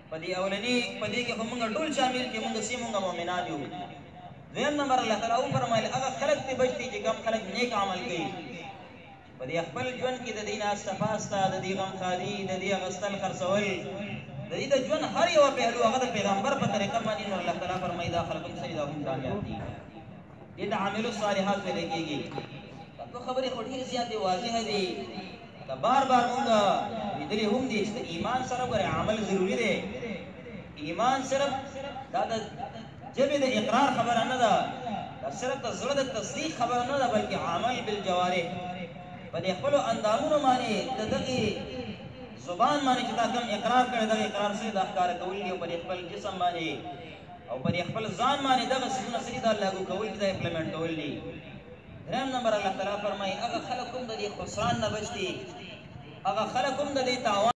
پدې اولنی پدې کې همغه ټول شامل کې موږ سیمونګه مؤمنان یو دویم نمبر الله تعالی او فرمایل هغه خلق ته بچي چې کوم خلق نیک عمل کوي پدې خپل ژوند کې د دینه صفاستا د دې غم خالي د دې غستل خرڅول د دې د ژوند هر یو پهلو هغه د پیغمبر په طریقه باندې نو الله تعالی فرمایي دا خلق سیدهم کامیاب دي دې د عامل الصالحات ولې کېږي دا خبره خو ډېر زیاتې واضحه دي دا بار بار موږ دې هم دي چې ایمان سره غره عمل ضروری دی ایمان صرف دا د جبه د اقرار خبره نه ده دا صرف د زړه د تصدیق خبره نه ده بلکې عمل بالجوارح په دې خپل اندامونو باندې د دغه زبان باندې چې دا کوم اقرار کړي دا اقرار سره د ښکار کول دی په خپل جسم باندې او په خپل ځان باندې دغه سونه سړي دا لاګو کول دي دا امپلیمنٹ کول دي دریم نمبر الله تعالی فرمایي هغه خلک هم د دې خسران نه بچي هغه خلک هم د دې تاوان